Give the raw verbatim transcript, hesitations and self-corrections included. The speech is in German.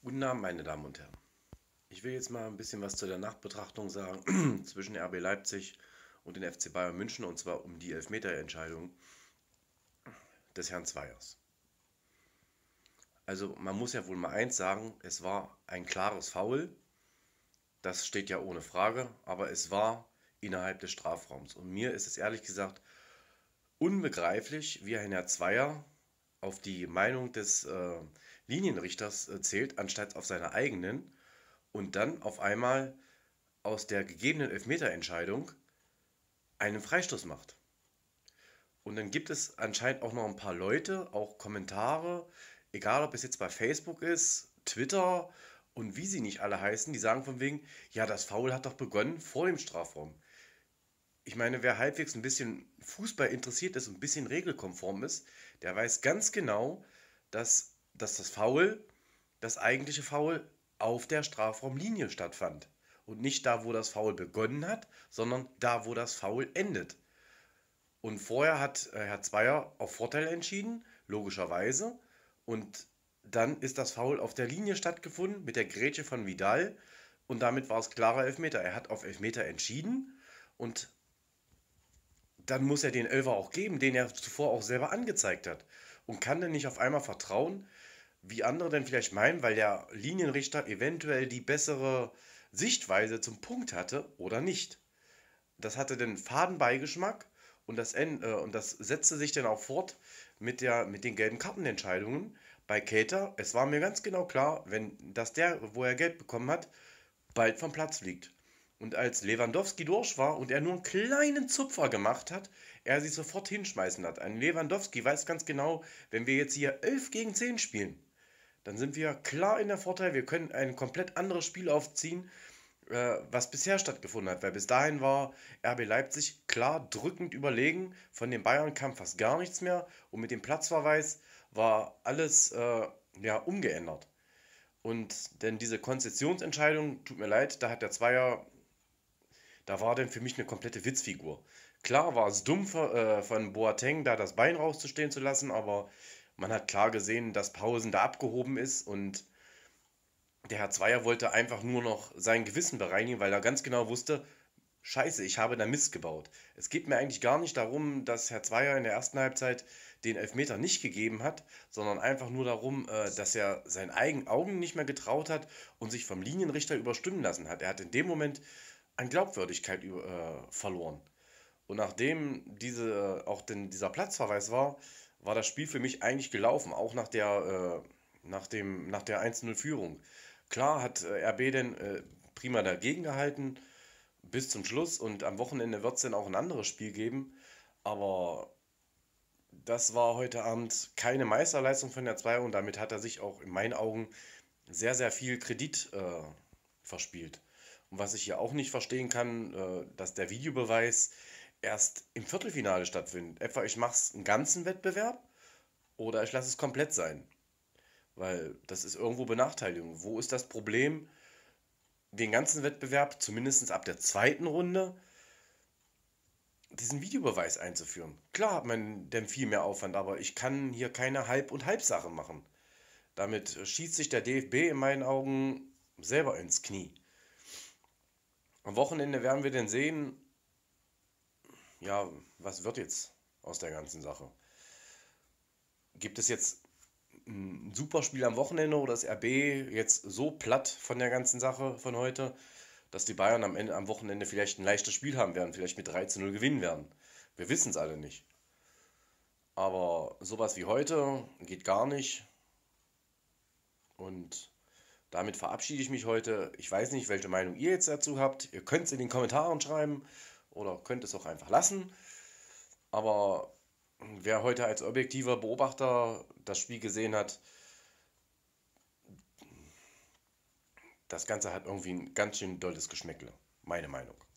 Guten Abend, meine Damen und Herren. Ich will jetzt mal ein bisschen was zu der Nachbetrachtung sagen zwischen R B Leipzig und den F C Bayern München, und zwar um die Elfmeterentscheidung des Herrn Zweiers. Also man muss ja wohl mal eins sagen, es war ein klares Foul, das steht ja ohne Frage, aber es war innerhalb des Strafraums. Und mir ist es ehrlich gesagt unbegreiflich, wie ein Herr Zweier auf die Meinung des äh, Linienrichters äh, zählt, anstatt auf seine eigenen, und dann auf einmal aus der gegebenen Elfmeterentscheidung einen Freistoß macht. Und dann gibt es anscheinend auch noch ein paar Leute, auch Kommentare, egal ob es jetzt bei Facebook ist, Twitter und wie sie nicht alle heißen, die sagen von wegen, ja, das Foul hat doch begonnen vor dem Strafraum. Ich meine, wer halbwegs ein bisschen Fußball interessiert ist und ein bisschen regelkonform ist, der weiß ganz genau, dass, dass das Foul, das eigentliche Foul, auf der Strafraumlinie stattfand. Und nicht da, wo das Foul begonnen hat, sondern da, wo das Foul endet. Und vorher hat äh, Herr Zweier auf Vorteil entschieden, logischerweise. Und dann ist das Foul auf der Linie stattgefunden mit der Grätsche von Vidal. Und damit war es klarer Elfmeter. Er hat auf Elfmeter entschieden und dann muss er den Elfer auch geben, den er zuvor auch selber angezeigt hat. Und kann dann nicht auf einmal vertrauen, wie andere denn vielleicht meinen, weil der Linienrichter eventuell die bessere Sichtweise zum Punkt hatte oder nicht. Das hatte den faden Beigeschmack, und das, en- äh, und das setzte sich dann auch fort mit, der, mit den gelben Kartenentscheidungen. Bei Keita, es war mir ganz genau klar, wenn, dass der, wo er Gelb bekommen hat, bald vom Platz fliegt. Und als Lewandowski durch war und er nur einen kleinen Zupfer gemacht hat, er sich sofort hinschmeißen hat. Ein Lewandowski weiß ganz genau, wenn wir jetzt hier elf gegen zehn spielen, dann sind wir klar in der Vorteil. Wir können ein komplett anderes Spiel aufziehen, äh, was bisher stattgefunden hat. Weil bis dahin war R B Leipzig klar drückend überlegen. Von den Bayern kam fast gar nichts mehr. Und mit dem Platzverweis war alles äh, ja, umgeändert. Und denn diese Konzessionsentscheidung, tut mir leid, da hat der Zweier, da war denn für mich eine komplette Witzfigur. Klar war es dumm von, äh, von Boateng, da das Bein rauszustehen zu lassen, aber man hat klar gesehen, dass Pausen da abgehoben ist, und der Herr Zweier wollte einfach nur noch sein Gewissen bereinigen, weil er ganz genau wusste, Scheiße, ich habe da Mist gebaut. Es geht mir eigentlich gar nicht darum, dass Herr Zweier in der ersten Halbzeit den Elfmeter nicht gegeben hat, sondern einfach nur darum, äh, dass er seinen eigenen Augen nicht mehr getraut hat und sich vom Linienrichter überstimmen lassen hat. Er hat in dem Moment an Glaubwürdigkeit über, äh, verloren. Und nachdem diese, auch denn dieser Platzverweis war, war das Spiel für mich eigentlich gelaufen, auch nach der, äh, nach dem, nach der eins null Führung. Klar hat äh, R B denn äh, prima dagegen gehalten bis zum Schluss, und am Wochenende wird es dann auch ein anderes Spiel geben, aber das war heute Abend keine Meisterleistung von der Zweier, und damit hat er sich auch in meinen Augen sehr, sehr viel Kredit äh, verspielt. Und was ich hier auch nicht verstehen kann, äh, dass der Videobeweis erst im Viertelfinale stattfindet. Etwa ich mache es einen ganzen Wettbewerb oder ich lasse es komplett sein. Weil das ist irgendwo Benachteiligung. Wo ist das Problem, den ganzen Wettbewerb, zumindest ab der zweiten Runde, diesen Videobeweis einzuführen? Klar hat man dann viel mehr Aufwand, aber ich kann hier keine Halb- und Halbsache machen. Damit schießt sich der D F B in meinen Augen selber ins Knie. Am Wochenende werden wir dann sehen, ja, was wird jetzt aus der ganzen Sache? Gibt es jetzt ein Superspiel am Wochenende, oder ist R B jetzt so platt von der ganzen Sache von heute, dass die Bayern am Ende, am Wochenende vielleicht ein leichtes Spiel haben werden, vielleicht mit drei zu null gewinnen werden? Wir wissen es alle nicht. Aber sowas wie heute geht gar nicht, und damit verabschiede ich mich heute. Ich weiß nicht, welche Meinung ihr jetzt dazu habt. Ihr könnt es in den Kommentaren schreiben oder könnt es auch einfach lassen. Aber wer heute als objektiver Beobachter das Spiel gesehen hat, das Ganze hat irgendwie ein ganz schön dolles Geschmäckle. Meine Meinung.